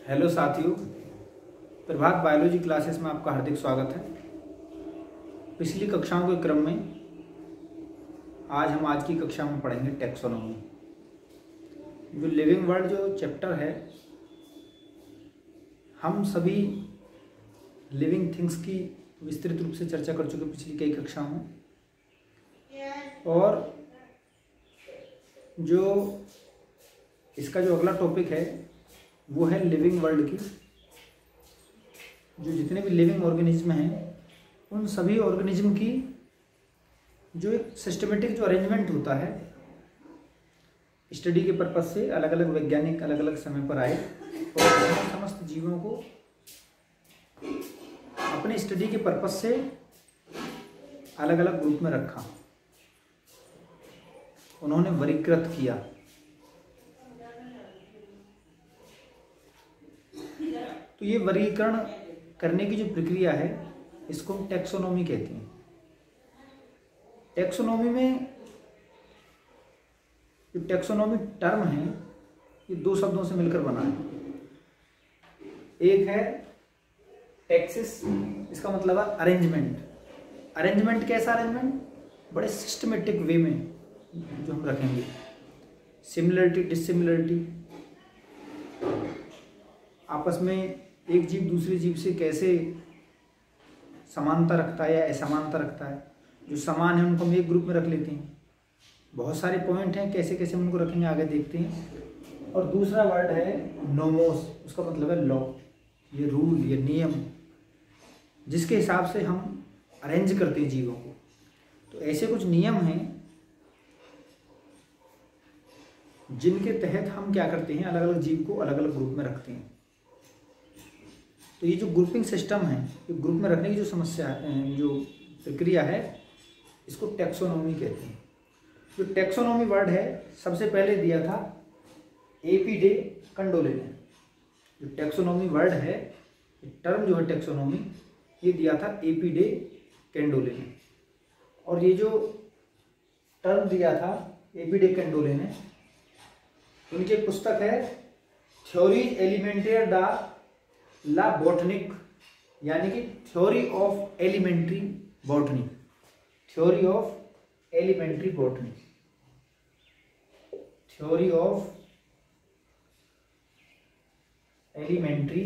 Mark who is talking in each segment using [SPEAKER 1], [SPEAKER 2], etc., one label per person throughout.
[SPEAKER 1] Hello साथियों, प्रभात biology classes में आपका हार्दिक स्वागत है। पिछली कक्षाओं के क्रम में आज की कक्षा में पढ़ेंगे टैक्सोनॉमी। जो लिविंग वर्ल्ड जो चैप्टर है, हम सभी लिविंग थिंग्स की विस्तृत रूप से चर्चा कर चुके पिछली कई कक्षाओं में। और जो इसका जो अगला टॉपिक है वो है लिविंग वर्ल्ड की। जो जितने भी लिविंग ऑर्गेनिज्म हैं उन सभी ऑर्गेनिज्म की जो एक सिस्टमेटिक जो अरेंजमेंट होता है, स्टडी के पर्पज से अलग अलग वैज्ञानिक अलग अलग समय पर आए और समस्त जीवों को अपने स्टडी के पर्पज से अलग अलग ग्रुप में रखा, उन्होंने वर्गीकृत किया। तो ये वर्गीकरण करने की जो प्रक्रिया है इसको हम टैक्सोनॉमी कहते हैं। टैक्सोनॉमी में जो टैक्सोनॉमी टर्म है ये दो शब्दों से मिलकर बना है। एक है टैक्सिस, इसका मतलब है अरेंजमेंट। अरेंजमेंट कैसा अरेंजमेंट? बड़े सिस्टमेटिक वे में जो हम रखेंगे। सिमिलरिटी डिसिमिलरिटी, आपस में एक जीव दूसरी जीव से कैसे समानता रखता है या असमानता रखता है। जो समान है उनको हम एक ग्रुप में रख लेते हैं। बहुत सारे पॉइंट हैं, कैसे कैसे हम उनको रखेंगे आगे देखते हैं। और दूसरा वर्ड है नोमोस, उसका मतलब है लॉ, ये रूल, ये नियम जिसके हिसाब से हम अरेंज करते हैं जीवों को। तो ऐसे कुछ नियम हैं जिनके तहत हम क्या करते हैं, अलग अलग जीव को अलग अलग ग्रुप में रखते हैं। तो ये जो ग्रुपिंग सिस्टम है, ये ग्रुप में रखने की जो समस्या है, जो प्रक्रिया है, इसको टैक्सोनॉमी कहते हैं। जो टैक्सोनॉमी वर्ड है सबसे पहले दिया था ए.पी. डे कंडोले ने। जो टैक्सोनॉमी वर्ड है, टर्म जो है टैक्सोनॉमी, ये दिया था ए.पी. डे कैंडोले ने। और ये जो टर्म दिया था ए.पी. डे कैंडोले ने, उनकी एक पुस्तक है Theorie Elementaire de la Botanique, यानी कि theory of elementary botany. Theory of elementary botany, theory of elementary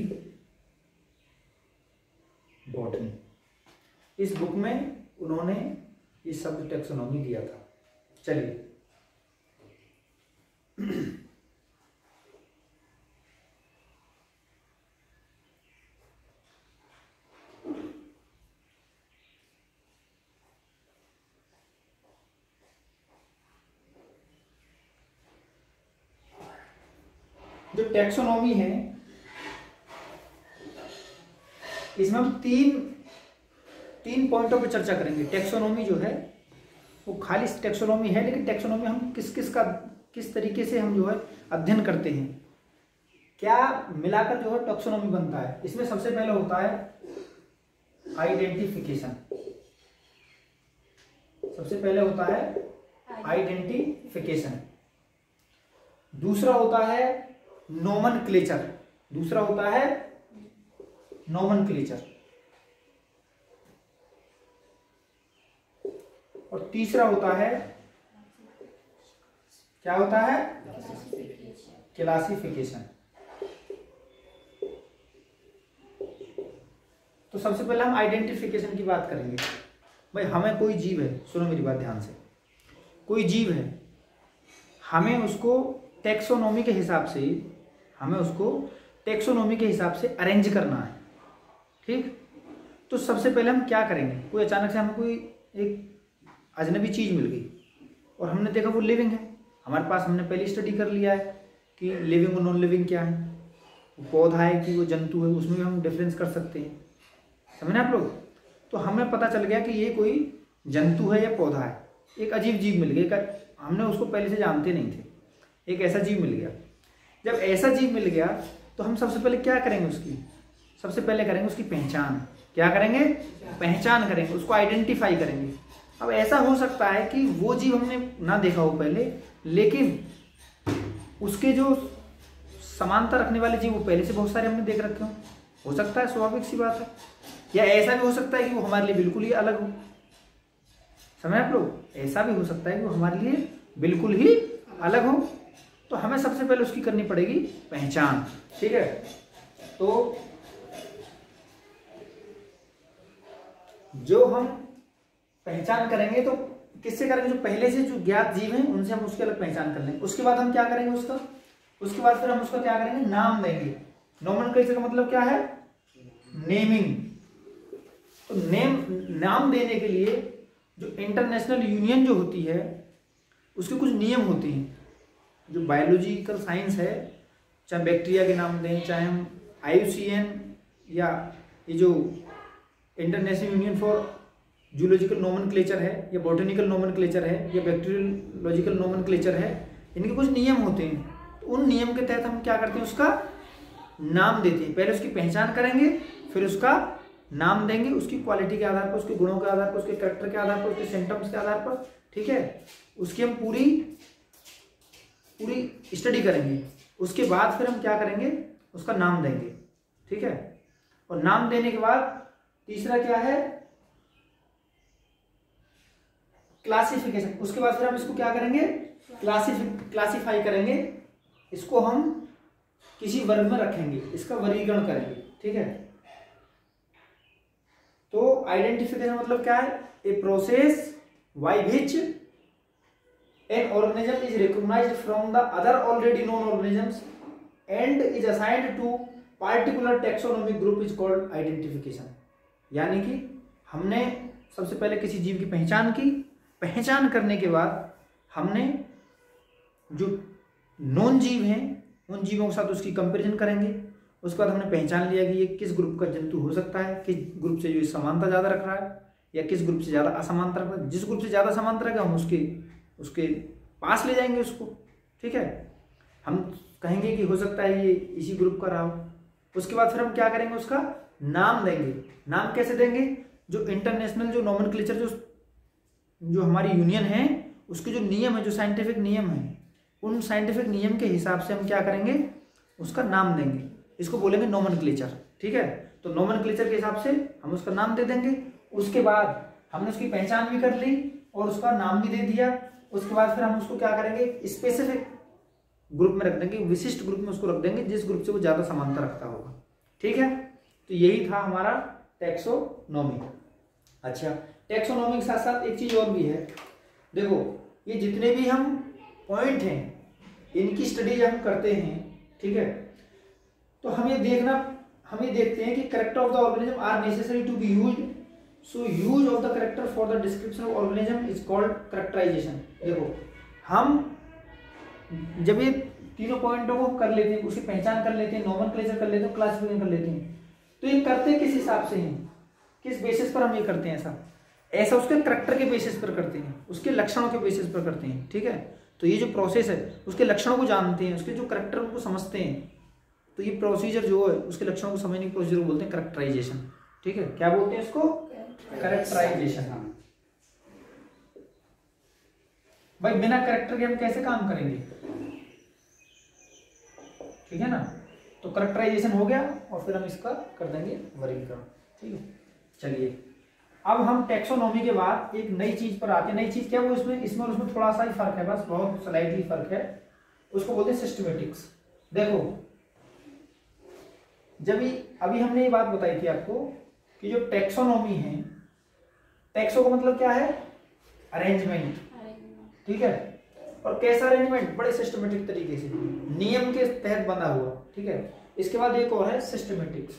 [SPEAKER 1] botany. इस बुक में उन्होंने ये शब्द टैक्सोनॉमी दिया था। चलिए जो टैक्सोनॉमी है इसमें हम तीन पॉइंटों पर चर्चा करेंगे। टैक्सोनॉमी जो है वो खाली टैक्सोनॉमी है, लेकिन टैक्सोनॉमी हम किस तरीके से हम जो है अध्ययन करते हैं, क्या मिलाकर जो है टैक्सोनॉमी बनता है। इसमें सबसे पहले होता है आइडेंटिफिकेशन। सबसे पहले होता है आइडेंटिफिकेशन। दूसरा होता है नोमेनक्लेचर। दूसरा होता है नोमेनक्लेचर। और तीसरा होता है, क्या होता है? क्लासिफिकेशन। तो सबसे पहले हम आइडेंटिफिकेशन की बात करेंगे। भाई हमें कोई जीव है, सुनो मेरी बात ध्यान से, कोई जीव है, हमें उसको टैक्सोनॉमी के हिसाब से अरेंज करना है। ठीक, तो सबसे पहले हम क्या करेंगे? कोई अचानक से हमें कोई एक अजनबी चीज मिल गई और हमने देखा वो लिविंग है। हमारे पास, हमने पहले स्टडी कर लिया है कि लिविंग और नॉन लिविंग क्या है, वो पौधा है कि वो जंतु है, उसमें भी हम डिफरेंस कर सकते हैं। समझे आप लोग? तो हमें पता चल गया कि ये कोई जंतु है या पौधा है। एक अजीब जीव मिल गया, हमने उसको पहले से जानते नहीं थे, एक ऐसा जीव मिल गया। जब ऐसा जीव मिल गया तो हम सबसे पहले क्या करेंगे? सबसे पहले करेंगे उसकी पहचान। क्या करेंगे? पहचान करेंगे, उसको आइडेंटिफाई करेंगे। अब ऐसा हो सकता है कि वो जीव हमने ना देखा हो पहले, लेकिन उसके जो समानता रखने वाले जीव वो पहले से बहुत सारे हमने देख रखे हो सकता है, स्वाभाविक सी बात है। या ऐसा भी हो सकता है कि वो हमारे लिए बिल्कुल ही अलग हो, समझ आप लोग, ऐसा भी हो सकता है कि वो हमारे लिए बिल्कुल ही अलग हो। तो हमें सबसे पहले उसकी करनी पड़ेगी पहचान, ठीक है। तो जो हम पहचान करेंगे तो किससे करेंगे, जो पहले से जो ज्ञात जीव हैं उनसे हम उसकी अलग पहचान कर लेंगे। उसके बाद हम क्या करेंगे उसके बाद फिर हम उसका क्या करेंगे, नाम देंगे। नोमेनक्लेचर का मतलब क्या है, नेमिंग। तो नाम देने के लिए जो इंटरनेशनल यूनियन जो होती है उसके कुछ नियम होते हैं। जो बायोलॉजिकल साइंस है, चाहे बैक्टीरिया के नाम दें, चाहे हम IUCN या ये जो International Union for Zoological Nomenclature है, या बॉटनिकल नोमेनक्लेचर है, या बैक्टीरियोलॉजिकल नोमेनक्लेचर है, इनके कुछ नियम होते हैं। तो उन नियम के तहत हम क्या करते हैं, उसका नाम देते हैं। पहले उसकी पहचान करेंगे, फिर उसका नाम देंगे, उसकी क्वालिटी के आधार पर, उसके गुणों के आधार पर, उसके कैरेक्टर के आधार पर, उसके सिम्टम्स के आधार पर, ठीक है। उसकी हम पूरी स्टडी करेंगे। उसके बाद फिर हम क्या करेंगे, उसका नाम देंगे, ठीक है। और नाम देने के बाद तीसरा क्या है, क्लासिफिकेशन। उसके बाद फिर हम इसको क्या करेंगे, क्लासिफाई करेंगे। इसको हम किसी वर्ग में रखेंगे, इसका वर्गीकरण करेंगे, ठीक है। तो आइडेंटिफिकेशन मतलब क्या है, a process by which an organism is recognized from the other already known organisms and is assigned to particular taxonomic group is called identification। यानी कि हमने सबसे पहले किसी जीव की पहचान की, पहचान करने के बाद हमने जो नॉन जीव हैं उन जीवों के साथ उसकी कंपैरिजन करेंगे। उसके बाद हमने पहचान लिया कि ये किस ग्रुप का जंतु हो सकता है, किस ग्रुप से जो समानता ज़्यादा रख रहा है, या किस ग्रुप से ज़्यादा असमानता रख रहा है। जिस ग्रुप से ज़्यादा समानता रखेगा हम उसके पास ले जाएंगे उसको, ठीक है। हम कहेंगे कि हो सकता है ये इसी ग्रुप का रहा हो। उसके बाद फिर हम क्या करेंगे, उसका नाम देंगे। नाम कैसे देंगे, जो इंटरनेशनल जो नोमेनक्लेचर जो हमारी यूनियन है उसके जो नियम है, जो साइंटिफिक नियम है, उन साइंटिफिक नियम के हिसाब से हम क्या करेंगे, उसका नाम देंगे। इसको बोलेंगे नोमेनक्लेचर, ठीक है। तो नोमेनक्लेचर के हिसाब से हम उसका नाम दे देंगे। उसके बाद हमने उसकी पहचान भी कर ली और उसका नाम भी दे दिया। उसके बाद फिर हम उसको क्या करेंगे, स्पेसिफिक ग्रुप में रख देंगे, विशिष्ट ग्रुप में उसको रख देंगे, जिस ग्रुप से वो ज्यादा समानता रखता होगा, ठीक है। तो यही था हमारा टैक्सोनॉमी। अच्छा, टैक्सोनॉमी के साथ साथ एक चीज और भी है। देखो, ये जितने भी हम पॉइंट हैं इनकी स्टडी जब हम करते हैं, ठीक है, तो हम ये देखते हैं कि character of the organism are necessary to be used. So use of the character for the description of organism is called characterization। देखो, हम जब ये तीनों पॉइंटों को कर लेते हैं, उसकी पहचान कर लेते हैं, नोमेनक्लेचर कर लेते हैं, क्लासिफिकेशन कर लेते हैं, तो ये करते किस हिसाब से हैं, किस बेसिस पर हम ये करते हैं। ऐसा उसके कैरेक्टर के बेसिस पर करते हैं, उसके लक्षणों के बेसिस पर करते हैं, ठीक है। तो ये जो प्रोसेस है उसके लक्षणों को जानते हैं, उसके जो कैरेक्टर उनको समझते हैं। तो ये प्रोसीजर जो है उसके लक्षणों को समझने की प्रोसीजर को बोलते हैं कैरेक्टराइजेशन, ठीक है। क्या बोलते हैं इसको, कैरेक्टराइजेशन। भाई बिना कैरेक्टर के हम कैसे काम करेंगे, ठीक है ना। तो कैरेक्टराइजेशन हो गया और फिर हम इसका कर देंगे वर्गीकरण, ठीक है। चलिए, अब हम टैक्सोनॉमी के बाद एक नई चीज पर आते हैं। नई चीज क्या है, वो इसमें और उसमें थोड़ा सा ही फर्क है, बस बहुत स्लाइटली फर्क है। उसको बोलते हैं सिस्टमेटिक्स। देखो, जब अभी हमने ये बात बताई थी आपको कि जो टैक्सोनॉमी है, टैक्सो का मतलब क्या है, अरेंजमेंट, ठीक है। और कैसा अरेंजमेंट, बड़े सिस्टमेटिक तरीके से, नियम के तहत बना हुआ, ठीक है। इसके बाद एक और है सिस्टमेटिक्स।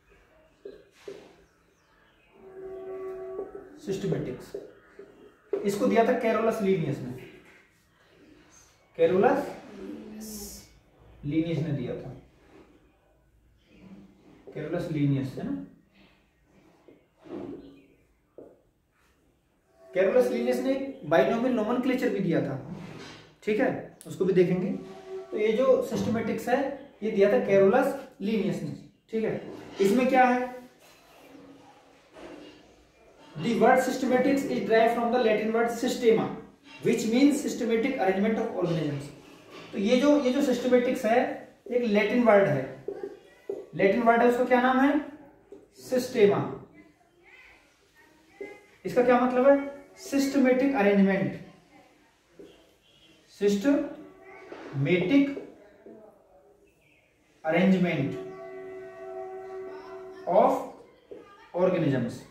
[SPEAKER 1] इसको दिया था कैरोलस लीनियस ने, कैरोलस लीनियस ने दिया था, कैरोलस लीनियस है ना। कैरोलस लीनियस ने बाइनोमियल नोमेनक्लेचर भी दिया था, ठीक है, उसको भी देखेंगे। तो ये जो सिस्टमेटिक्स है ये दिया था कैरोलस लीनियस ने, ठीक है। इसमें क्या है, The word systematics is derived from the Latin word systema, which means systematic arrangement of organisms। तो ये जो systematics है एक लैटिन वर्ड है, लैटिन वर्ड है, उसका क्या नाम है? सिस्टेमा। इसका क्या मतलब है? Systematic arrangement, systematic arrangement of organisms.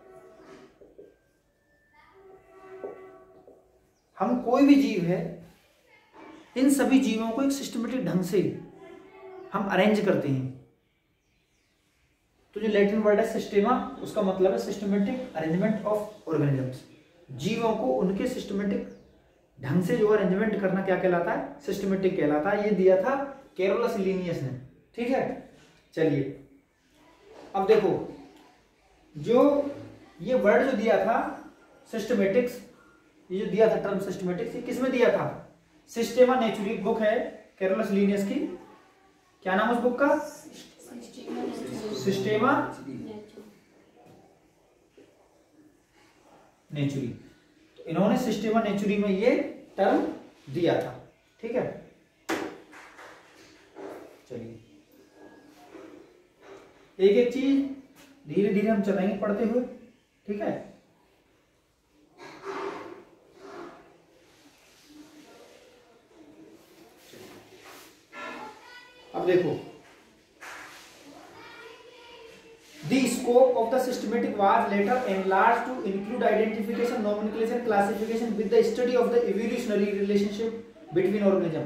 [SPEAKER 1] हम कोई भी जीव है, इन सभी जीवों को एक सिस्टमेटिक ढंग से हम अरेंज करते हैं। तो जो लैटिन वर्ड है सिस्टेमा, उसका मतलब है सिस्टमेटिक अरेंजमेंट ऑफ ऑर्गेनिजम्स। जीवों को उनके सिस्टमेटिक ढंग से जो अरेंजमेंट करना क्या कहलाता है? सिस्टमेटिक कहलाता है। ये दिया था कैरोलस लिनियस ने, ठीक है। चलिए अब देखो, जो ये वर्ड जो दिया था सिस्टमेटिक्स, ये जो दिया था टर्म सिस्टमेटिक्स, ये किसमें दिया था? सिस्टेमा नेचुरी बुक है कैरोलस लिनियस की। क्या नाम है उस बुक का? सिस्टेमा नेचुरी। तो इन्होंने सिस्टेमा नेचुरी में ये टर्म दिया था, ठीक है। चलिए एक एक चीज धीरे धीरे हम चलाएंगे पढ़ते हुए, ठीक है। अब देखो, The scope of the systematic was later enlarged to include identification, nomenclature, classification with the study of the evolutionary relationship between organism।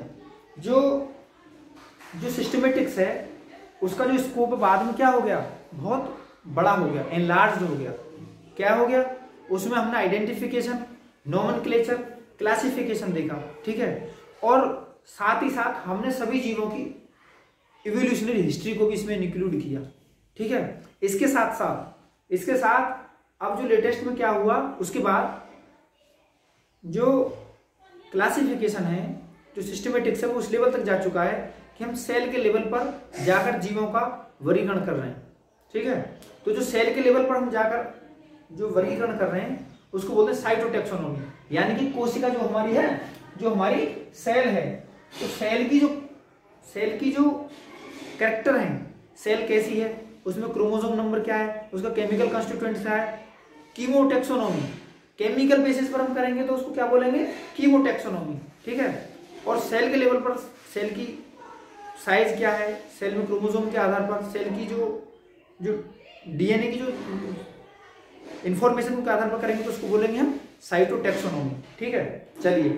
[SPEAKER 1] जो सिस्टमेटिक्स है उसका जो स्कोप बाद में क्या हो गया? बहुत बड़ा हो गया, एनलार्ज हो गया। क्या हो गया? उसमें हमने आइडेंटिफिकेशन, नोमेनक्लेचर, क्लासिफिकेशन देखा, ठीक है। और साथ ही साथ हमने सभी जीवों की इवोल्यूशनरी हिस्ट्री को भी इसमें इंक्लूड किया, ठीक है। इसके साथ अब जो लेटेस्ट में क्या हुआ, उसके बाद जो क्लासिफिकेशन है, जो सिस्टमेटिक्स है, वो उस लेवल तक जा चुका है कि हम सेल के लेवल पर जाकर जीवों का वर्गीकरण कर रहे हैं, ठीक है। तो जो सेल के लेवल पर हम जाकर जो वर्गीकरण कर रहे हैं उसको बोलते हैं साइटोटैक्सोनॉमी। यानी कि कोशिका जो हमारी है, जो हमारी सेल है, तो सेल की जो कैरेक्टर है, सेल कैसी है, उसमें क्रोमोसोम नंबर क्या है, उसका केमिकल कंस्टिट्यूएंट्स क्या है, कीमोटैक्सोनॉमी। केमिकल बेसिस पर हम करेंगे तो उसको क्या बोलेंगे? कीमोटैक्सोनॉमी, ठीक है। और सेल के लेवल पर सेल की साइज क्या है, सेल में क्रोमोसोम के आधार पर सेल की जो डीएनए की जो इंफॉर्मेशन के आधार पर करेंगे तो उसको बोलेंगे हम साइटोटैक्सोनॉमी, ठीक है। चलिए,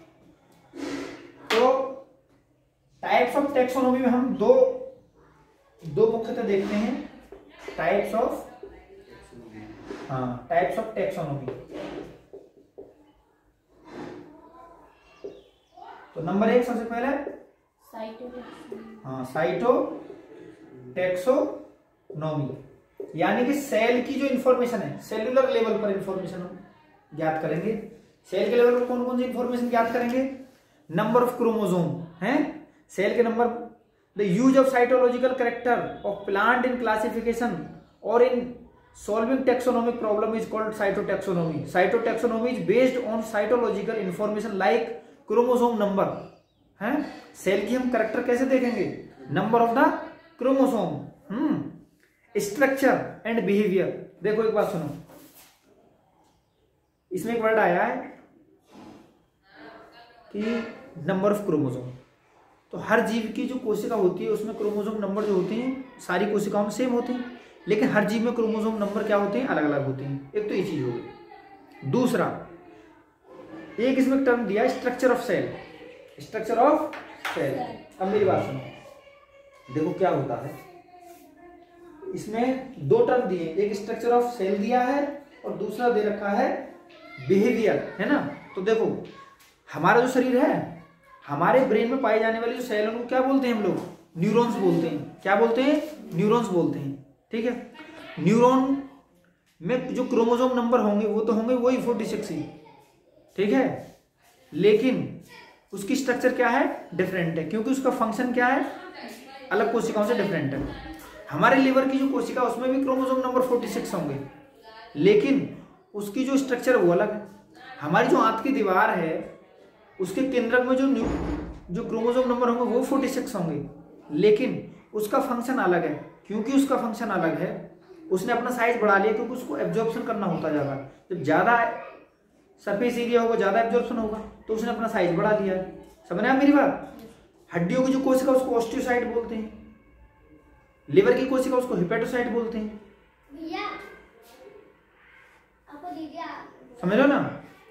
[SPEAKER 1] तो टाइप्स ऑफ टैक्सोनॉमी में हम दो मुख्यतः देखते हैं। Types of taxonomy. तो नंबर 1 सबसे पहले साइटोटैक्सोनॉमी, यानी कि सेल की जो इंफॉर्मेशन है, सेलुलर लेवल पर इंफॉर्मेशन हम ज्ञात करेंगे। सेल के लेवल पर कौन कौन सी इंफॉर्मेशन ज्ञात करेंगे? नंबर ऑफ क्रोमोसोम है, सेल के number, the use of cytological character of plant in classification और in solving taxonomic problem is called cytotaxonomy. Cytotaxonomy is based on cytological information like chromosome number है। Cell की हम character कैसे देखेंगे? Number of the chromosome, structure and behaviour. देखो एक बात सुनो, इसमें एक वर्ड आया है कि नंबर ऑफ क्रोमोसोम। तो हर जीव की जो कोशिका होती है उसमें क्रोमोसोम नंबर जो होते हैं सारी कोशिकाओं में सेम होते हैं, लेकिन हर जीव में क्रोमोसोम नंबर क्या होते हैं? अलग अलग होते हैं। एक तो ये चीज हो गई। दूसरा, एक इसमें टर्म दिया structure of cell. Structure of cell, अब मेरी बात सुनो, देखो क्या होता है, इसमें दो टर्म दिए, एक स्ट्रक्चर ऑफ सेल दिया है और दूसरा दे रखा है बिहेवियर, है ना। तो देखो हमारा जो शरीर है, हमारे ब्रेन में पाए जाने वाले जो सेल उनको क्या बोलते हैं हम लोग? न्यूरॉन्स बोलते हैं। क्या बोलते हैं? न्यूरॉन्स बोलते हैं, ठीक है। न्यूरॉन में जो क्रोमोसोम नंबर होंगे वो तो होंगे वही 46 ही, ठीक है, लेकिन उसकी स्ट्रक्चर क्या है? डिफरेंट है, क्योंकि उसका फंक्शन क्या है? अलग कोशिकाओं से डिफरेंट है। हमारे लिवर की जो कोशिका उसमें भी क्रोमोसोम नंबर 46 होंगे, लेकिन उसकी जो स्ट्रक्चर वो अलग है। हमारी जो आंत की दीवार है उसके केंद्रक में जो क्रोमोसोम नंबर होंगे वो 46 होंगे, लेकिन उसका फंक्शन अलग है। क्योंकि उसका फंक्शन अलग है, उसने अपना साइज बढ़ा लिया, क्योंकि उसको एब्जॉर्प्शन करना होता ज़्यादा। जब ज़्यादा सरफेस एरिया होगा, ज़्यादा एब्जॉर्प्शन होगा, तो उसने अपना साइज बढ़ा दिया है। समझ रहे हैं मेरी बात? हड्डियों की जो कोशिका उसको ऑस्टियोसाइट बोलते हैं, लिवर की कोशिका उसको हिपेटोसाइट बोलते हैं। समझ लो ना?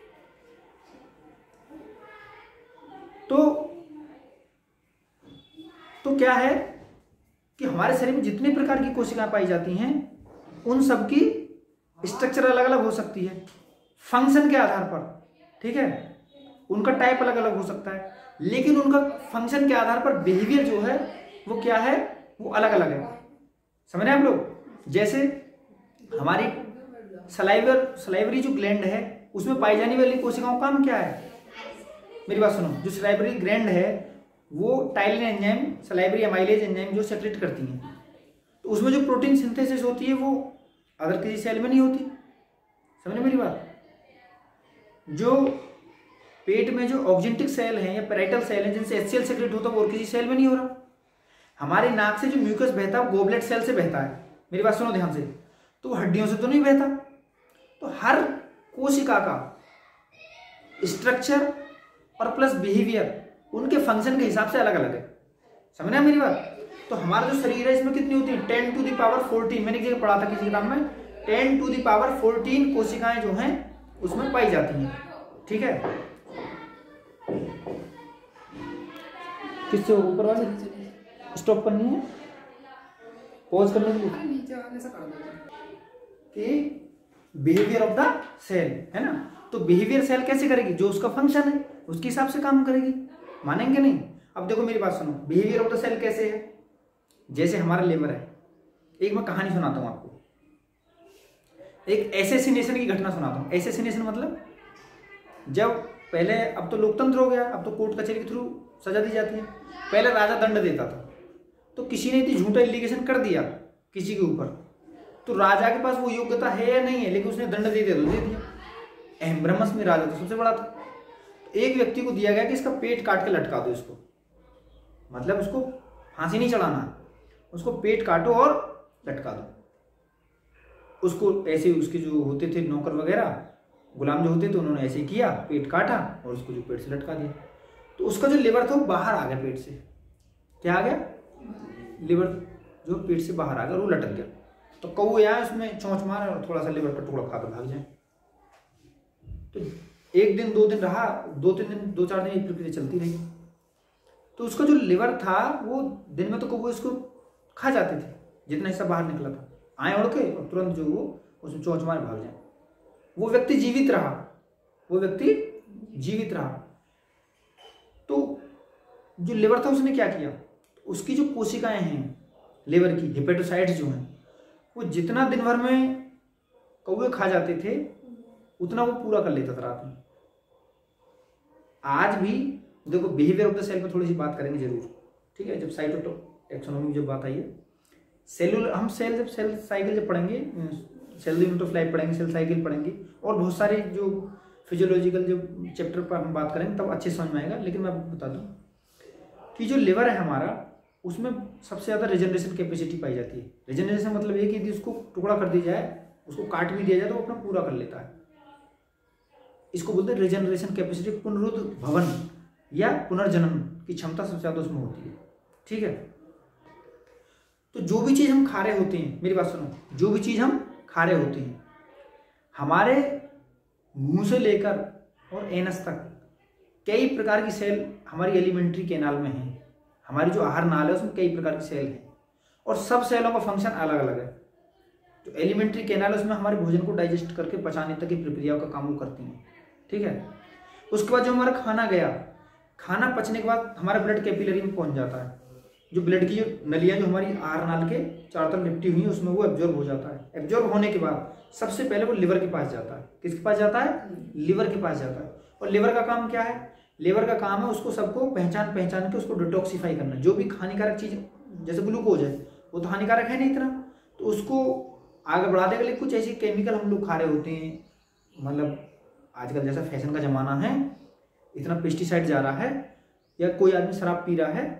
[SPEAKER 1] तो क्या है कि हमारे शरीर में जितने प्रकार की कोशिकाएं पाई जाती हैं, उन सब की स्ट्रक्चर अलग अलग हो सकती है फंक्शन के आधार पर। ठीक है, उनका टाइप अलग अलग हो सकता है, लेकिन उनका फंक्शन के आधार पर बिहेवियर जो है वो क्या है, वो अलग अलग है। समझ रहे हैं आप लोग? जैसे हमारी सलाइवरी जो ग्लैंड है, उसमें पाई जाने वाली कोशिकाओं का काम क्या है? मेरी बात सुनो, जो सलाइवरी ग्लैंड है वो ptyalin enzyme, salivary amylase enzyme जो सेक्रेट करती हैं, तो उसमें जो प्रोटीन सिंथेसिस होती है वो अदर किसी सेल में नहीं होती। समझ मेरी बात? जो पेट में जो ऑक्जेंटिक सेल हैं या पैराइटल सेल हैं जिनसे एचसीएल सेक्रेट होता है, वो और किसी सेल में नहीं हो रहा। हमारे नाक से जो म्यूकस बहता है वो गोबलेट सेल से बहता है। मेरी बात सुनो ध्यान से, तो हड्डियों से तो नहीं बहता। तो हर कोशिका का स्ट्रक्चर और प्लस बिहेवियर उनके फंक्शन के हिसाब से अलग अलग है। समझ रहे हैं मेरी बात? तो हमारा जो शरीर है इसमें कितनी होती है? 10 टू द पावर 14। मैंने एक जगह पढ़ा था किसी किताब में, 10 टू द पावर 14 कोशिकाएं जो हैं उसमें पाई जाती हैं। ठीक है, किससे ऊपर वाले स्टॉप करनी है, पॉज करने के लिए कि बिहेवियर ऑफ द सेल है ना। तो बिहेवियर सेल कैसे करेगी? जो उसका फंक्शन है उसके हिसाब से काम करेगी। मानेंगे नहीं? अब देखो मेरी बात सुनो, बिहेवियर ऑफ द सेल कैसे है? जैसे हमारा लिवर है, एक मैं कहानी सुनाता हूं आपको, एक एसेसिनेशन की घटना सुनाता हूं। एसेसिनेशन मतलब जब पहले, अब तो लोकतंत्र हो गया, अब तो कोर्ट कचहरी के थ्रू सजा दी जाती है। पहले राजा दंड देता था, तो किसी ने इतनी झूठा एलिगेशन कर दिया किसी के ऊपर, तो राजा के पास वो योग्यता है या नहीं है, लेकिन उसने दंड दे दिया तो दे दिया। अहम ब्रह्मस में राजा तो सबसे बड़ा था। तो एक व्यक्ति को दिया गया कि इसका पेट काट के लटका दो इसको, मतलब उसको फांसी नहीं चढ़ाना, उसको पेट काटो और लटका दो। उसको ऐसे उसके जो होते थे नौकर वगैरह, गुलाम जो होते थे, उन्होंने ऐसे किया, पेट काटा और उसको जो पेट से लटका दिया। तो उसका जो लिवर था वो बाहर आ गया पेट से। क्या आ गया? लिवर जो पेट से बाहर आ गया, वो लटक गया। तो कौवे आए उसमें चोंच मारा और थोड़ा सा लिवर का टुकड़ा खाकर भाग जाए। तो एक दिन 2 दिन रहा, 2-3 दिन 2-4 दिन ये प्रक्रिया चलती रही। तो उसका जो लिवर था वो दिन में तो कौवे उसको खा जाते थे, जितना हिस्सा बाहर निकला था, आए उड़ के और तुरंत जो वो उसमें चोंच मार भाग जाए। वो व्यक्ति जीवित रहा, वो व्यक्ति जीवित रहा। तो जो लिवर था उसने क्या किया, उसकी जो कोशिकाएं हैं लिवर की, हिपेटोसाइट्स जो हैं, वो जितना दिन भर में कौवे खा जाते थे उतना वो पूरा कर लेता था रात में। आज भी देखो बिहेवियर ऑफ द सेल पे थोड़ी सी बात करेंगे जरूर, ठीक है, जब साइटोटैक्सोनॉमी जब बात आई है। सेलुलर, हम सेल साइकिल जब पढ़ेंगे, सेल यूनिट ऑफ लाइफ पढ़ेंगे, सेल साइकिल पढ़ेंगे, और बहुत सारे जो फिजियोलॉजिकल जो चैप्टर पर हम बात करेंगे तब अच्छे समझ में आएगा। लेकिन मैं आपको बता दूं कि जो लिवर है हमारा, उसमें सबसे ज़्यादा रिजनरेशन कैपेसिटी पाई जाती है। रिजनरेशन मतलब ये कि यदि उसको टुकड़ा कर दिया जाए, उसको काट भी दिया जाए तो अपना पूरा कर लेता है। इसको बोलते हैं रिजनरेशन कैपेसिटी, पुनरुद्भवन या पुनर्जन्म की क्षमता सबसे ज़्यादा उसमें होती है। ठीक है, तो जो भी चीज़ हम खा रहे होते हैं, मेरी बात सुनो, जो भी चीज़ हम खा रहे होते हैं, हमारे मुंह से लेकर और एनस तक कई प्रकार की सेल हमारी एलिमेंट्री कैनाल में है। हमारी जो आहार नाल है उसमें कई प्रकार की सेल है, और सब सेलों का फंक्शन अलग अलग है। जो एलिमेंट्री कैनाल है उसमें हमारे भोजन को डाइजेस्ट करके पचाने तक की प्रक्रियाओं का काम वो करती हैं। ठीक है, उसके बाद जो हमारा खाना गया, खाना पचने के बाद हमारा ब्लड कैपिलरी में पहुंच जाता है। जो ब्लड की जो नलियां जो हमारी आहार नाल के चारों तरफ लिपटी हुई हैं उसमें वो एब्जॉर्ब हो जाता है। एब्जॉर्ब होने के बाद सबसे पहले वो लिवर के पास जाता है। किसके पास जाता है? लिवर के पास जाता है। और लिवर का काम क्या है? लिवर का काम है उसको सबको पहचान के उसको डिटॉक्सिफाई करना। जो भी हानिकारक चीज जैसे ग्लूकोज है वो तो हानिकारक है नहीं इतना, तो उसको आगे बढ़ाने के लिए कुछ ऐसी केमिकल हम लोग खा रहे होते हैं। मतलब आजकल जैसा फैशन का जमाना है, इतना पेस्टिसाइड जा रहा है, या कोई आदमी शराब पी रहा है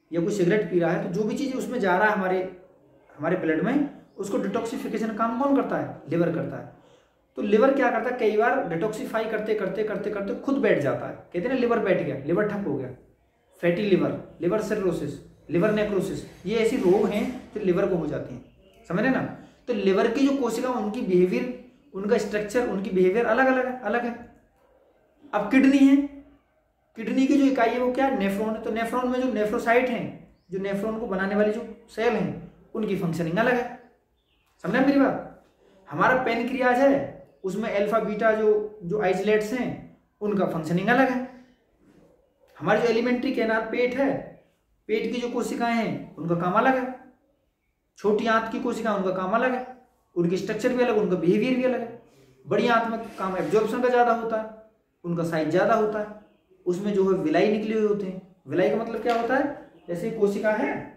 [SPEAKER 1] या कोई सिगरेट पी रहा है, तो जो भी चीज़ उसमें जा रहा है हमारे ब्लड में, उसको डिटॉक्सिफिकेशन काम कौन करता है? लिवर करता है। तो लिवर क्या करता है, कई बार डिटॉक्सिफाई करते करते करते करते खुद बैठ जाता है। कहते हैं ना लिवर बैठ गया, लिवर ठप हो गया, fatty liver, liver cirrhosis, liver necrosis, ये ऐसी रोग हैं जो लिवर को हो जाती हैं, समझ रहे ना। तो लिवर की जो कोशिका, उनकी बिहेवियर, उनका स्ट्रक्चर, उनकी बिहेवियर अलग है। अब किडनी है, किडनी की जो इकाई है वो क्या है? नेफ्रॉन है। तो नेफ्रॉन में जो नेफ्रोसाइट हैं, जो नेफ्रॉन को बनाने वाली जो सेल हैं, उनकी फंक्शनिंग अलग है, समझे मेरी बात। हमारा पेनक्रियाज है, उसमें अल्फा बीटा जो आइसोलेट्स हैं, उनका फंक्शनिंग अलग है। हमारी जो एलिमेंट्री कैनाल पेट है, पेट की जो कोशिकाएं हैं, उनका काम अलग है। छोटी आंत की कोशिकाएं, उनका काम अलग है, उनकी स्ट्रक्चर भी अलग, उनका बिहेवियर भी अलग है। बड़ी आंत में काम एब्जॉर्प्शन का ज़्यादा होता है, उनका साइज ज़्यादा होता है, उसमें जो है विलाई निकले हुए होते हैं। विलाई का मतलब क्या होता है? जैसे कोशिका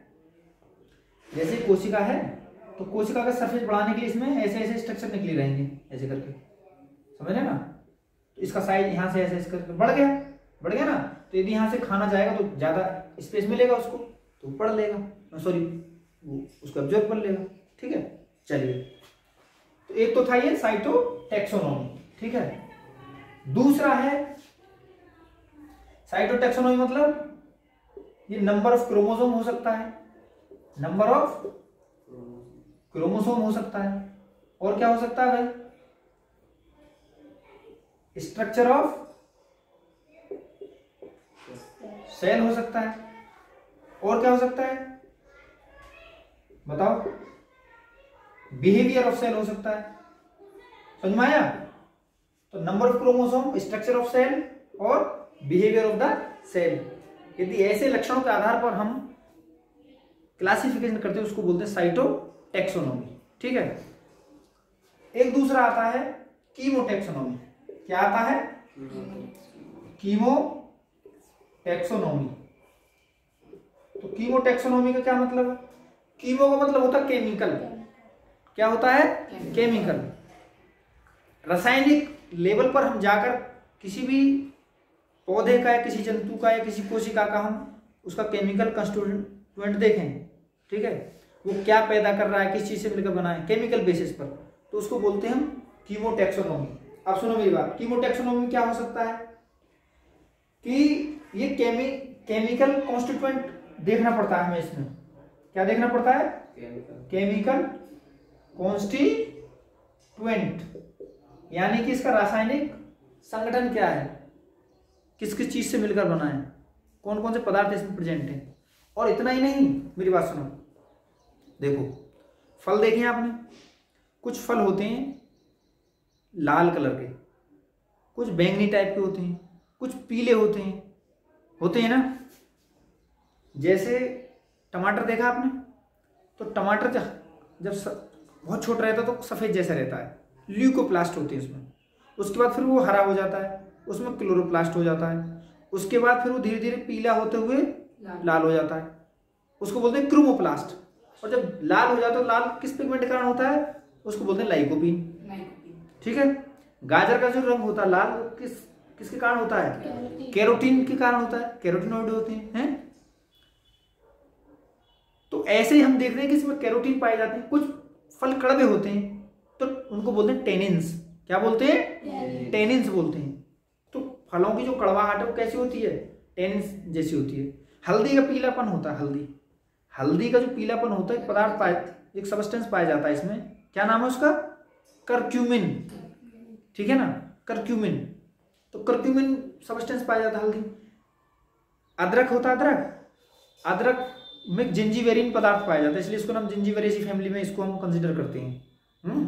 [SPEAKER 1] है, तो कोशिका का सरफेस बढ़ाने के लिए इसमें ऐसे ऐसे स्ट्रक्चर निकले रहेंगे, ऐसे करके, समझ रहे ना। तो इसका साइज यहाँ से ऐसे ऐसे करके बढ़ गया ना। तो यदि यहाँ से खाना जाएगा तो ज़्यादा स्पेस मिलेगा उसको, तो पढ़ लेगा, सॉरी वो उसको एब्जॉर्ब कर लेगा, ठीक है। चलिए, तो एक तो था ये साइटोटैक्सोनॉमी, ठीक है। दूसरा है साइटोटैक्सोनॉमी, मतलब ये नंबर ऑफ क्रोमोसोम हो सकता है, नंबर ऑफ क्रोमोसोम हो सकता है, और क्या हो सकता है भाई? स्ट्रक्चर ऑफ सेल हो सकता है, और क्या हो सकता है बताओ? बिहेवियर ऑफ सेल हो सकता है, समझ में आया? तो number of chromosome, structure of cell और बिहेवियर ऑफ द सेल, यदि ऐसे लक्षणों के आधार पर हम क्लासिफिकेशन करते हैं, उसको बोलते हैं साइटोटैक्सोनॉमी, ठीक है। एक दूसरा आता है कीमोटैक्सोनॉमी। क्या आता है? कीमोटैक्सोनॉमी। तो कीमोटैक्सोनॉमी का क्या मतलब है? कीमो का मतलब होता है केमिकल। क्या होता है? केमिकल। रासायनिक लेवल पर हम जाकर किसी भी पौधे का या किसी जंतु का या किसी कोशिका का हम उसका केमिकल कंस्टिट्यूएंट देखें, ठीक है, वो क्या पैदा कर रहा है, किस चीज से मिलकर बना है, केमिकल बेसिस पर, तो उसको बोलते हैं हम कीमोटैक्सोनॉमी। अब सुनो मेरी बात, कीमोटैक्सोनॉमी क्या हो सकता है कि ये केमिकल कॉन्स्टिट्यूएंट देखना पड़ता है हमें। इसमें क्या देखना पड़ता है? केमिकल कॉन्स्टिट्यूएंट, यानी कि इसका रासायनिक संगठन क्या है, किस किस चीज से मिलकर बना है, कौन कौन से पदार्थ इसमें प्रेजेंट हैं। और इतना ही नहीं, मेरी बात सुनो, देखो फल देखे आपने, कुछ फल होते हैं लाल कलर के, कुछ बैंगनी टाइप के होते हैं, कुछ पीले होते हैं ना। जैसे टमाटर देखा आपने, तो टमाटर जब बहुत छोटा रहता है तो सफेद जैसा रहता है, ल्यूकोप्लास्ट होते हैं उसमें। उसके बाद फिर वो हरा हो जाता है, उसमें क्लोरोप्लास्ट हो जाता है। उसके बाद फिर वो धीरे धीरे पीला होते हुए लाल हो जाता है, उसको बोलते हैं क्रोमोप्लास्ट। और जब लाल हो जाता है तो लाल किस पिगमेंट के कारण होता है? उसको बोलते हैं लाइकोपीन, ठीक है। गाजर का जो रंग होता है लाल, वो किसके कारण होता है? कैरोटीन के कारण होता है, कैरोटीनॉइड होते हैं। तो ऐसे ही हम देख रहे हैं कि इसमें कैरोटीन पाए जाते हैं। कुछ फल कड़वे होते हैं तो उनको बोलते हैं टेनिन्स। क्या बोलते हैं? टेनिन्स बोलते हैं। तो फलों की जो कड़वाहट है वो कैसी होती है? टेनिन्स जैसी होती है। हल्दी का पीलापन होता है, हल्दी का जो पीलापन होता है, पदार्थ एक सब्सटेंस पाया जाता है इसमें, क्या नाम है उसका? करक्यूमिन, ठीक है ना, करक्यूमिन। तो करक्यूमिन सब्सटेंस पाया जाता है हल्दी। अदरक होता है, अदरक में जिंजीवेरिन पदार्थ पाया जाता है, इसलिए इसको हम जिंजीवेरेसी फैमिली में इसको हम कंसीडर करते हैं।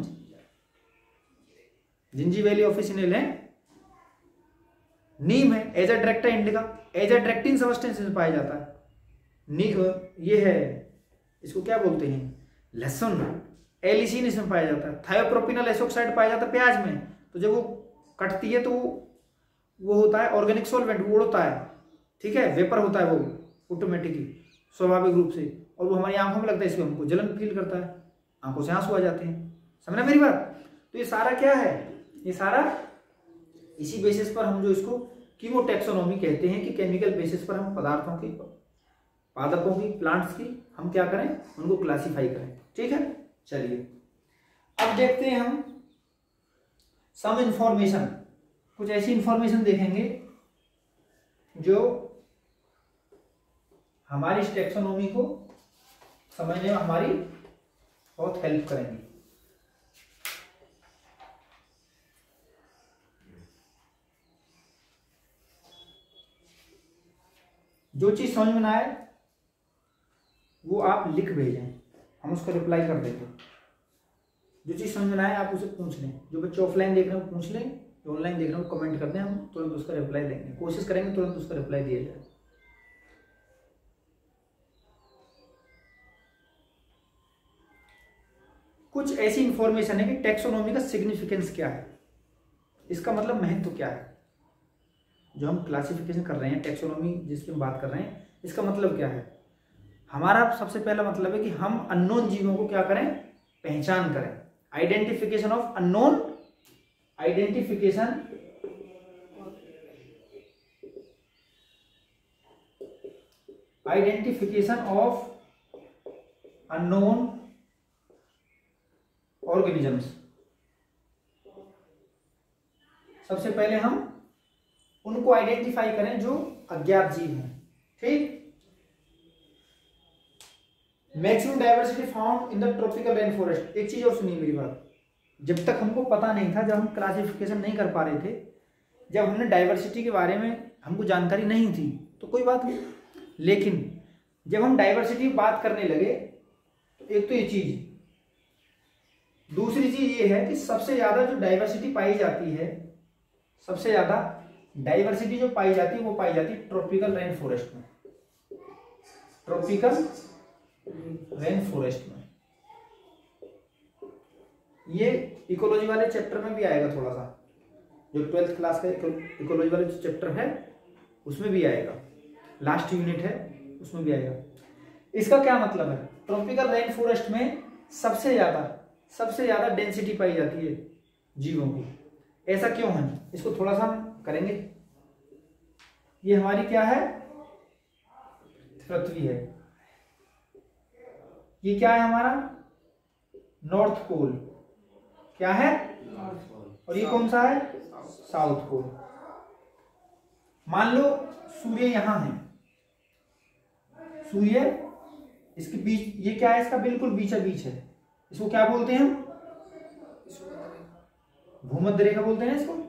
[SPEAKER 1] जिंजीवेली ऑफिसिनेल है। नीम है, एजाड्रेक्टा इंडिका, एजाड्रेक्टिन सब्सटेंस में पाया जाता है। ये है, इसको क्या बोलते हैं? लहसुन, एलिसिन इसमें पाया जाता है। थायोप्रोपिनल एसोक्साइड पाया जाता है प्याज में। तो जब वो कटती है तो वो होता है ऑर्गेनिक सॉल्वेंट, वो उड़ता है, ठीक है, वेपर होता है वो ऑटोमेटिकली, स्वाभाविक रूप से, और वो हमारी आंखों में लगता है, इसलिए हमको जलन फील करता है, आंखों से आंसू आ जाते हैं। समझना मेरी बात? तो ये सारा क्या है? ये सारा इसी बेसिस पर हम जो इसको कीमोटैक्सोनॉमी कहते हैं कि केमिकल बेसिस पर हम पदार्थों की पादपों की, प्लांट्स की हम क्या करें, उनको क्लासिफाई करें। ठीक है, चलिए अब देखते हैं हम सम इंफॉर्मेशन, कुछ ऐसी इंफॉर्मेशन देखेंगे जो हमारी इस टेक्सोनॉमी को समझने में हमारी बहुत हेल्प करेंगी। जो चीज समझ में ना आए वो आप लिख भेजें, हम उसका रिप्लाई कर देंगे। जो चीज समझ में ना आए आप उसे पूछ लें, जो बच्चे ऑफलाइन देख रहे हो पूछ लें, जो ऑनलाइन देख रहे हो कमेंट कर दें, हम तुरंत उसका रिप्लाई देंगे, कोशिश करेंगे तुरंत उसका रिप्लाई दिया जाए। कुछ ऐसी इंफॉर्मेशन है कि टैक्सोनॉमी का सिग्निफिकेंस क्या है, इसका मतलब महत्व क्या है। जो हम क्लासिफिकेशन कर रहे हैं, टैक्सोनॉमी जिसकी हम बात कर रहे हैं, इसका मतलब क्या है। हमारा सबसे पहला मतलब है कि हम अननोन जीवों को क्या करें, पहचान करें। Identification of unknown, identification of unknown organisms. सबसे पहले हम उनको आइडेंटिफाई करें जो अज्ञात जीव हैं। ठीक, maximum diversity found in the tropical rain forest. एक चीज और सुनिए मेरी बात, जब तक हमको पता नहीं था, जब हम क्लासिफिकेशन नहीं कर पा रहे थे, जब हमने डाइवर्सिटी के बारे में हमको जानकारी नहीं थी तो कोई बात नहीं, लेकिन जब हम डाइवर्सिटी की बात करने लगे तो एक तो ये चीज, दूसरी चीज ये है कि सबसे ज्यादा जो डाइवर्सिटी पाई जाती है, सबसे ज्यादा डाइवर्सिटी जो पाई जाती है वो पाई जाती है ट्रॉपिकल रेन फॉरेस्ट में, ट्रॉपिकल रेन फॉरेस्ट में। ये इकोलॉजी वाले चैप्टर में भी आएगा थोड़ा सा, जो 12th क्लास का इकोलॉजी वाले जो चैप्टर है उसमें भी आएगा, लास्ट यूनिट है उसमें भी आएगा। इसका क्या मतलब है, ट्रॉपिकल रेन फॉरेस्ट में सबसे ज्यादा डेंसिटी पाई जाती है जीवों की। ऐसा क्यों है, इसको थोड़ा सा हम करेंगे। ये हमारी क्या है, पृथ्वी है। ये क्या है हमारा, नॉर्थ पोल, क्या है, और ये कौन सा है, साउथ पोल। मान लो सूर्य यहां है, सूर्य इसके बीच, ये क्या है, इसका बिल्कुल बीचा बीच है, इसको क्या बोलते हैं हम, भूमध्य रेखा बोलते हैं इसको,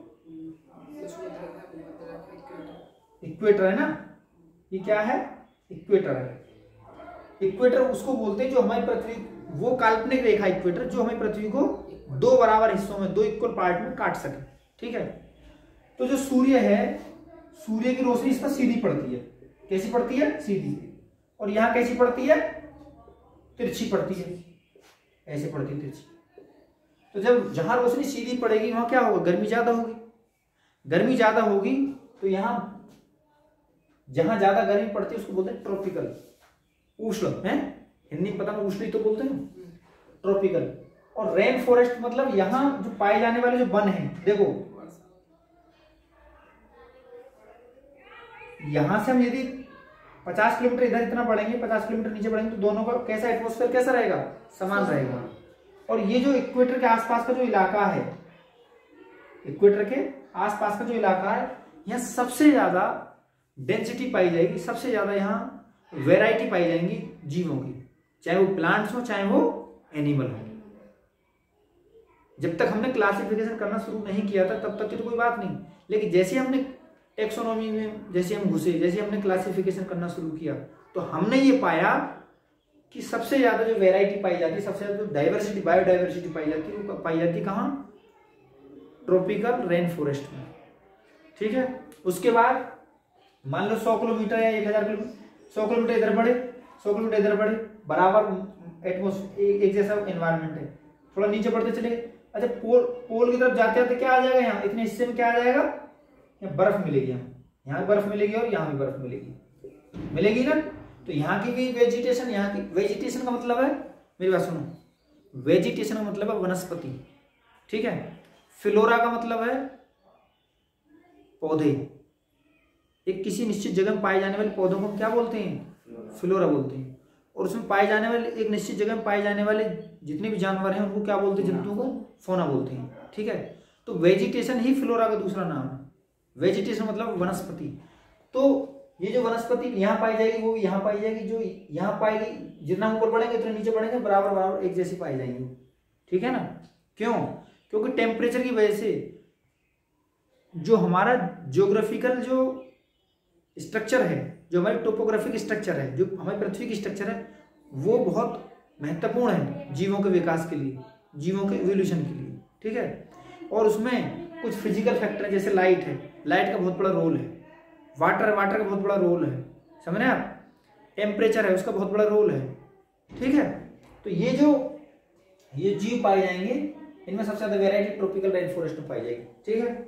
[SPEAKER 1] इक्वेटर है ना, ये क्या है, इक्वेटर है। इक्वेटर उसको बोलते हैं जो हमारी पृथ्वी, वो काल्पनिक रेखा इक्वेटर जो हमारी पृथ्वी को दो बराबर हिस्सों में, दो इक्वल पार्ट में काट सके। ठीक है, तो जो सूर्य है, सूर्य की रोशनी इस पर सीधी पड़ती है, कैसी पड़ती है, सीधी, और यहां कैसी पड़ती है, तिरछी पड़ती है, ऐसे पड़ती है तिरछी। तो जब जहां रोशनी सीधी पड़ेगी वहां क्या होगा, गर्मी ज्यादा होगी, गर्मी ज्यादा होगी, तो यहां जहां ज्यादा गर्मी पड़ती है उसको बोलते हैं ट्रॉपिकल, उष्ण है, हिंदी में पता नहीं उष्ण तो बोलते हैं, ट्रॉपिकल। और रेन फॉरेस्ट मतलब यहां जो पाए जाने वाले जो वन है, देखो यहां से हम यदि 50 किलोमीटर इधर इतना बढ़ेंगे, 50 किलोमीटर नीचे बढ़ेंगे, तो दोनों का कैसा एटमॉस्फेयर कैसा रहेगा, समान रहेगा। और ये जो इक्वेटर के आसपास का जो इलाका है, इक्वेटर के आसपास का जो इलाका है, यहाँ सबसे ज्यादा डेंसिटी पाई जाएगी, सबसे ज्यादा यहाँ वैरायटी पाई जाएंगी जीवों की, चाहे वो प्लांट्स हो चाहे वो एनिमल हो। जब तक हमने क्लासिफिकेशन करना शुरू नहीं किया था तब तक की तो कोई बात नहीं, लेकिन जैसे हमने टेक्सोनॉमी में जैसे हम घुसे, जैसे हमने क्लासिफिकेशन करना शुरू किया, तो हमने ये पाया कि सबसे ज्यादा जो वैरायटी पाई जाती है, सबसे ज्यादा जो डाइवर्सिटी, बायोडाइवर्सिटी पाई जाती है, वो पाई जाती है कहाँ, ट्रॉपिकल रेन फॉरेस्ट में। ठीक है, उसके बाद मान लो 100 किलोमीटर या 1000 किलोमीटर, 100 किलोमीटर इधर बढ़े, 100 किलोमीटर इधर बढ़े, बराबर एटमोस्फेयर एक जैसा एनवायरमेंट है, थोड़ा नीचे बढ़ते चले। अच्छा, पोल की तरफ जाते जाते क्या आ जाएगा, यहाँ इतने हिस्से में क्या आ जाएगा, यहाँ बर्फ मिलेगी, यहाँ भी बर्फ मिलेगी और यहाँ भी बर्फ मिलेगी ना। तो यहाँ की भी वेजिटेशन, यहाँ की वेजिटेशन का मतलब है, मेरी बात सुनो, वेजिटेशन का मतलब है वनस्पति। ठीक है, फ्लोरा का मतलब है पौधे, एक किसी निश्चित जगह में पाए जाने वाले पौधों को हम क्या बोलते हैं, फ्लोरा बोलते हैं। और उसमें पाए जाने वाले, एक निश्चित जगह में पाए जाने वाले जितने भी जानवर हैं उनको क्या बोलते हैं, जंतुओं को फौना बोलते हैं। ठीक है, तो वेजिटेशन ही फ्लोरा का दूसरा नाम है। वेजिटेशन मतलब वनस्पति। तो ये जो वनस्पति यहाँ पाई जाएगी वो यहाँ पाई जाएगी, जो यहाँ पाएगी, जितना ऊपर बढ़ेंगे उतना नीचे बढ़ेंगे, बराबर बराबर एक जैसी पाई जाएंगी। ठीक है ना, क्यों? क्योंकि टेम्परेचर की वजह से जो हमारा ज्योग्राफिकल जो स्ट्रक्चर है, जो हमारी टोपोग्राफिक स्ट्रक्चर है, जो हमारी पृथ्वी की स्ट्रक्चर है, वो बहुत महत्वपूर्ण है जीवों के विकास के लिए, जीवों के इवोल्यूशन के लिए। ठीक है, और उसमें कुछ फिजिकल फैक्टर जैसे लाइट है, लाइट का बहुत बड़ा रोल है, वाटर का बहुत बड़ा रोल है, समझ रहे हैं आप? टेम्परेचर है, उसका बहुत बड़ा रोल है। ठीक है, तो ये जीव पाए जाएंगे, इनमें सबसे ज्यादा वैरायटी ट्रॉपिकल रेन फॉरेस्ट में पाई जाएगी। ठीक है,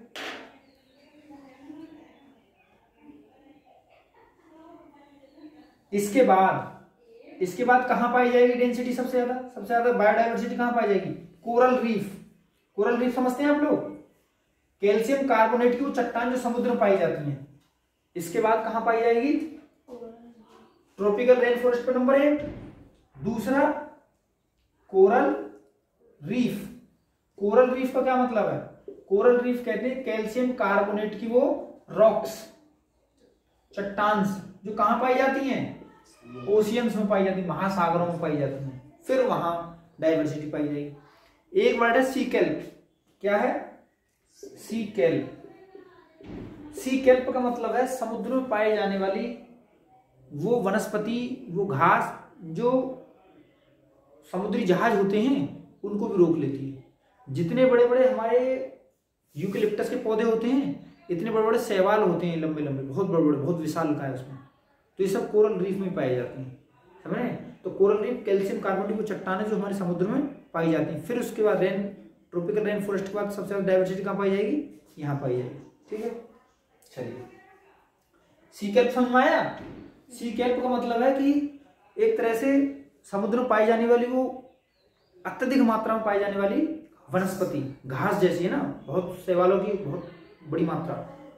[SPEAKER 1] इसके बाद कहां पाई जाएगी डेंसिटी सबसे ज्यादा बायोडाइवर्सिटी कहां पाई जाएगी? Coral reef. कोरल रीफ समझते हैं आप लोग? कैल्शियम कार्बोनेट की वो चट्टान जो समुद्र में पाई जाती है। इसके बाद कहां पाई जाएगी? ट्रॉपिकल रेन फॉरेस्ट पर नंबर 1। दूसरा कोरल रीफ। कोरल रीफ का क्या मतलब है? कोरल रीफ कहते हैं कैल्शियम कार्बोनेट की वो रॉक्स, चट्टान जो कहां पाई जाती हैं? ओशियंस में पाई जाती है, महासागरों में पाई जाती है। फिर वहां डाइवर्सिटी पाई जाएगी। एक वर्ड है सी केल्प। क्या है? सी केल्प। सी केल्प का मतलब है समुद्र में पाए जाने वाली वो वनस्पति, वो घास जो समुद्री जहाज होते हैं उनको भी रोक लेती है। जितने बड़े बड़े हमारे यूकेलिप्टस के पौधे होते हैं, इतने बड़े बड़े शैवाल होते हैं, लंबे लंबे, बहुत बड़े बड़े, बहुत विशालकाय उसमें, तो ये सब कोरल रीफ में पाए जाते हैं। समझ रहे हैं? तो कोरल रीफ कैल्शियम कार्बोनेट की चट्टानें जो हमारे समुद्र में पाई जाती हैं। फिर उसके बाद ट्रॉपिकल रेन फॉरेस्ट के बाद सबसे ज्यादा डाइवर्सिटी कहाँ पाई जाएगी? यहाँ पाई जाएगी। ठीक है, चलिए सी केल्प समझ में आया? सी केल्प का मतलब है कि एक तरह से समुद्र में पाई जाने वाली वो अत्यधिक मात्रा में पाई जाने वाली वनस्पति, घास जैसी है ना, बहुत शैवालों की बहुत बड़ी मात्रा।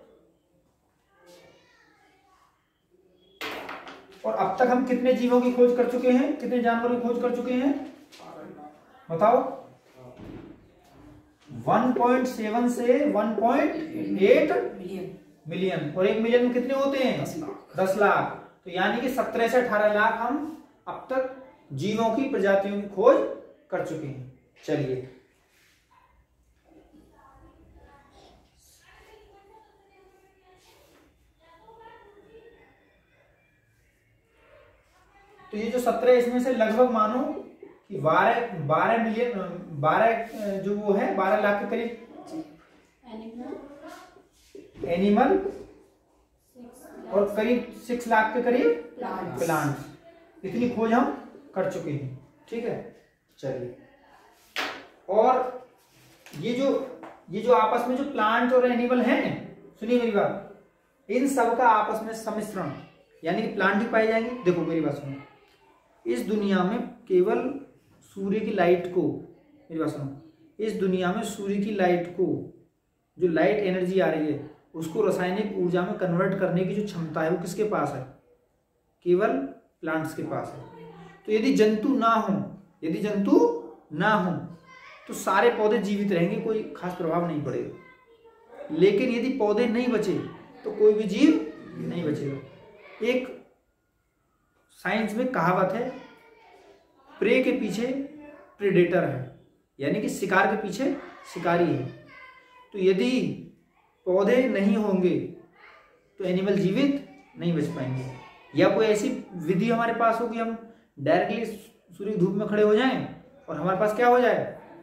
[SPEAKER 1] और अब तक हम कितने जीवों की खोज कर चुके हैं, कितने जानवरों की खोज कर चुके हैं बताओ? 1.7 से 1.8 मिलियन। और 1 मिलियन में कितने होते हैं? 10 लाख। तो यानी कि 17 से 18 लाख हम अब तक जीवों की प्रजातियों की खोज कर चुके हैं। चलिए तो ये जो 17, इसमें से लगभग मानो कि 12 मिलियन, 12 जो वो है 12 लाख के करीब एनिमल और करीब 6 लाख के करीब प्लांट्स। इतनी खोज हम कर चुके हैं। ठीक है, चलिए। और ये जो आपस में जो प्लांट और एनिमल हैं, सुनिए मेरी बात, इन सब का आपस में सम्मिश्रण, यानी कि प्लांट भी पाए जाएंगे। देखो मेरी बात सुनो, इस दुनिया में केवल सूर्य की लाइट को, मेरी बात सुनो, इस दुनिया में सूर्य की लाइट को, जो लाइट एनर्जी आ रही है, उसको रासायनिक ऊर्जा में कन्वर्ट करने की जो क्षमता है वो किसके पास है? केवल प्लांट्स के पास है। तो यदि जंतु ना हो तो सारे पौधे जीवित रहेंगे, कोई खास प्रभाव नहीं पड़ेगा। लेकिन यदि पौधे नहीं बचे तो कोई भी जीव नहीं बचेगा। एक साइंस में कहावत है, प्रे के पीछे प्रेडेटर है, यानी कि शिकार के पीछे शिकारी है। तो यदि पौधे नहीं होंगे तो एनिमल जीवित नहीं बच पाएंगे। या कोई ऐसी विधि हमारे पास हो कि हम डायरेक्टली सूर्य धूप में खड़े हो जाएं और हमारे पास क्या हो जाए?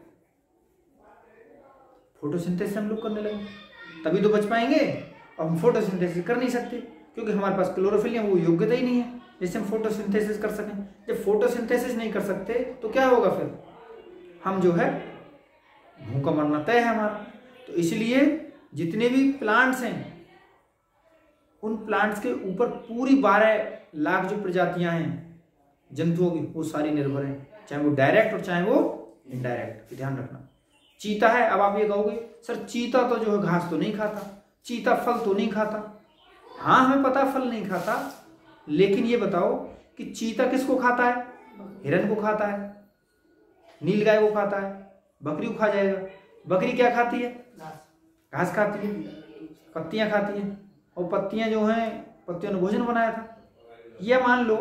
[SPEAKER 1] फोटोसिंथेसिस हम लोग करने लगे, तभी तो बच पाएंगे। और हम फोटोसिंथेसिस कर नहीं सकते क्योंकि हमारे पास क्लोरोफिल है, वो योग्यता ही नहीं है जिससे हम फोटोसिंथेसिस कर सकें। जब फोटोसिंथेसिस नहीं कर सकते तो क्या होगा? फिर हम जो है भूखा मरना तय है हमारा। तो इसलिए जितने भी प्लांट्स हैं, उन प्लांट्स के ऊपर पूरी 12 लाख जो प्रजातियां हैं जंतुओं की, वो सारी निर्भर हैं, चाहे वो डायरेक्ट और चाहे वो इनडायरेक्ट। ध्यान रखना। चीता है, अब आप ये कहोगे सर चीता तो जो है घास तो नहीं खाता, चीता फल तो नहीं खाता। हाँ, हमें पता फल नहीं खाता, लेकिन ये बताओ कि चीता किसको खाता है? हिरन को खाता है, नीलगाय को खाता है, बकरी को खा जाएगा। बकरी क्या खाती है? घास खाती है, पत्तियां खाती है, और पत्तियां जो हैं, पत्तियों ने भोजन बनाया था। ये मान लो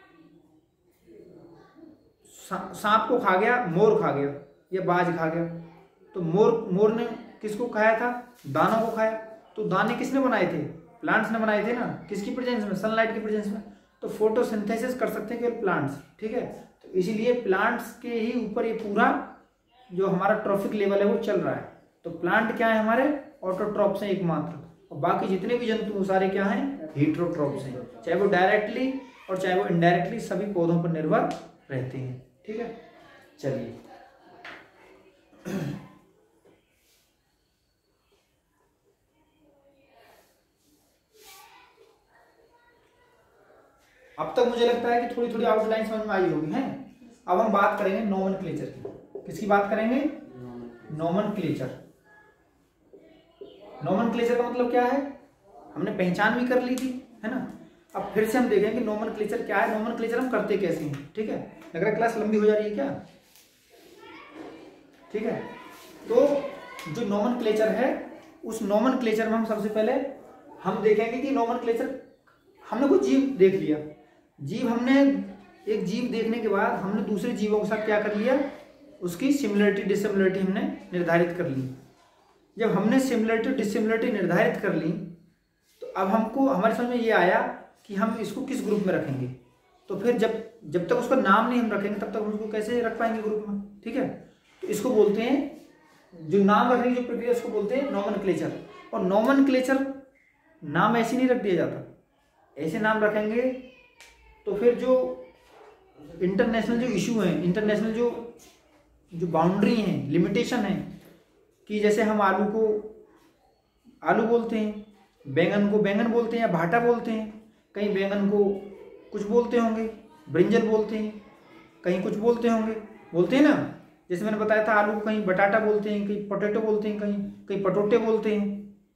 [SPEAKER 1] सांप को खा गया, मोर खा गया या बाज खा गया, तो मोर ने किसको खाया था? दानों को खाया। तो दाने किसने बनाए थे? प्लांट्स ने बनाए थे ना। किसकी प्रेजेंस में? सनलाइट की प्रेजेंस में। तो फोटोसिंथेसिस कर सकते हैं केवल प्लांट्स, ठीक है। तो इसीलिए प्लांट्स के ही ऊपर ये पूरा जो हमारा ट्रॉफिक लेवल है वो चल रहा है। तो प्लांट क्या है? हमारे ऑटोट्रॉप्स हैं एकमात्र, और बाकी जितने भी जंतु वो सारे क्या हैं? हीटरोट्रॉप्स हैं। चाहे वो डायरेक्टली और चाहे वो इनडायरेक्टली सभी पौधों पर निर्भर रहते हैं, ठीक है। चलिए अब तक मुझे लगता है कि थोड़ी थोड़ी आउटलाइन समझ में आई होगी, हैं। अब हम बात करेंगे नोमेनक्लेचर की। किसकी बात करेंगे? नोमेनक्लेचर। नोमेनक्लेचर का मतलब क्या है? हमने पहचान भी कर ली थी, है ना। अब फिर से हम देखेंगे नोमेनक्लेचर क्या है, नोमेनक्लेचर हम करते कैसे हैं, ठीक है। लग रहा है क्लास लंबी हो जा रही है क्या? ठीक है। तो जो नोमेनक्लेचर है, उस नोमेनक्लेचर में हम सबसे पहले हम देखेंगे कि नोमेनक्लेचर, हमने कोई जीव देख लिया, हमने एक जीव देखने के बाद हमने दूसरे जीवों के साथ क्या कर लिया? उसकी सिमिलरिटी डिसिमिलरिटी हमने निर्धारित कर ली। जब हमने सिमिलरिटी डिसिमिलरिटी निर्धारित कर ली, तो अब हमको हमारे समझ में ये आया कि हम इसको किस ग्रुप में रखेंगे। तो फिर जब तक उसका नाम नहीं हम रखेंगे, तब तक हम उसको कैसे रख पाएंगे ग्रुप में, ठीक है। तो इसको बोलते हैं, जो नाम रखने की जो प्रक्रिया, उसको बोलते हैं नोमेनक्लेचर। और नोमेनक्लेचर नाम ऐसे नहीं रख दिया जाता, ऐसे नाम रखेंगे तो फिर जो इंटरनेशनल जो इशू है, इंटरनेशनल जो बाउंड्री है, लिमिटेशन है, कि जैसे हम आलू को आलू बोलते हैं, बैंगन को बैंगन बोलते हैं या भाटा बोलते हैं, कहीं बैंगन को कुछ बोलते होंगे, ब्रिंजल बोलते हैं, कहीं कुछ बोलते होंगे, बोलते हैं ना। जैसे मैंने बताया था, आलू को कहीं बटाटा बोलते हैं, कहीं पोटैटो बोलते हैं, कहीं पटोटे बोलते हैं,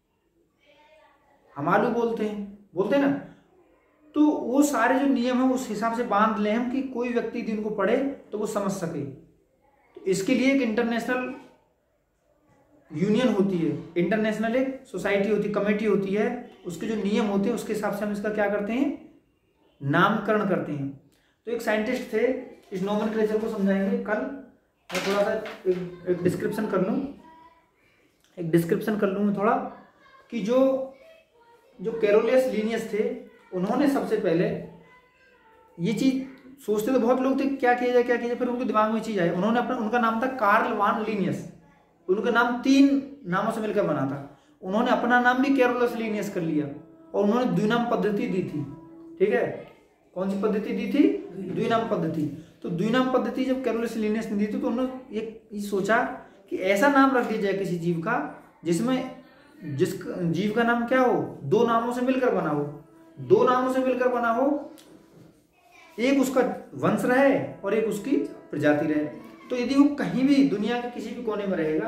[SPEAKER 1] हम आलू बोलते हैं ना। तो वो सारे जो नियम है उस हिसाब से बांध लें हम, कि कोई व्यक्ति यदि उनको पढ़े तो वो समझ सके। तो इसके लिए एक इंटरनेशनल यूनियन होती है, इंटरनेशनल एक सोसाइटी होती है, कमेटी होती है, उसके जो नियम होते हैं उसके हिसाब से हम इसका क्या करते हैं? नामकरण करते हैं। तो एक साइंटिस्ट थे, इस नोमेनक्लेचर को समझाएंगे कल। मैं थोड़ा सा एक डिस्क्रिप्शन कर लूँ मैं थोड़ा, कि जो कैरोलियस लीनियस थे, उन्होंने सबसे पहले ये चीज सोचते तो बहुत लोग थे क्या किया जाए, फिर उनके दिमाग में चीज आई। उन्होंने उनका नाम था कार्ल वान लीनियस। उनका नाम 3 नामों से मिलकर बना था। उन्होंने अपना नाम भी कैरोलस लीनियस कर लिया, और उन्होंने द्विनाम पद्धति दी थी, ठीक है। कौन सी पद्धति दी थी? द्विनाम पद्धति। तो द्विनाम पद्धति जब कैरोलस लीनियस ने दी थी, तो उन्होंने ये सोचा कि ऐसा नाम रख दिया जाए किसी जीव का जिस जीव का नाम क्या हो? 2 नामों से मिलकर बना हो, 2 नामों से मिलकर बना हो, एक उसका वंश रहे और एक उसकी प्रजाति रहे। तो यदि वो कहीं भी दुनिया के किसी भी कोने में रहेगा,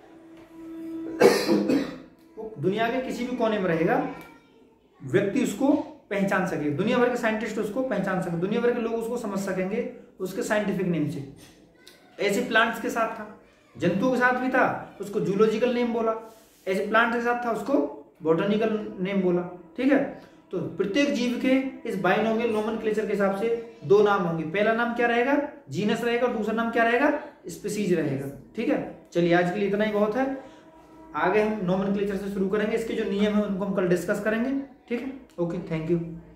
[SPEAKER 1] वो दुनिया के किसी भी कोने में रहेगा, व्यक्ति उसको पहचान सके, दुनिया भर के साइंटिस्ट उसको पहचान सके, दुनिया भर के लोग उसको समझ सकेंगे उसके साइंटिफिक नेम से। ऐसे प्लांट्स के साथ था, जंतुओं के साथ भी था, उसको जूलॉजिकल नेम बोला। ऐसे प्लांट के साथ था, उसको बॉटनिकल नेम बोला, ठीक है। तो प्रत्येक जीव के इस बाइनोमियल नोमेनक्लेचर के हिसाब से 2 नाम होंगे। पहला नाम क्या रहेगा? जीनस रहेगा, और दूसरा नाम क्या रहेगा? स्पीसीज रहेगा, ठीक है। चलिए आज के लिए इतना ही बहुत है। आगे हम नोमेनक्लेचर से शुरू करेंगे, इसके जो नियम है उनको हम कल डिस्कस करेंगे, ठीक है। Okay, thank you.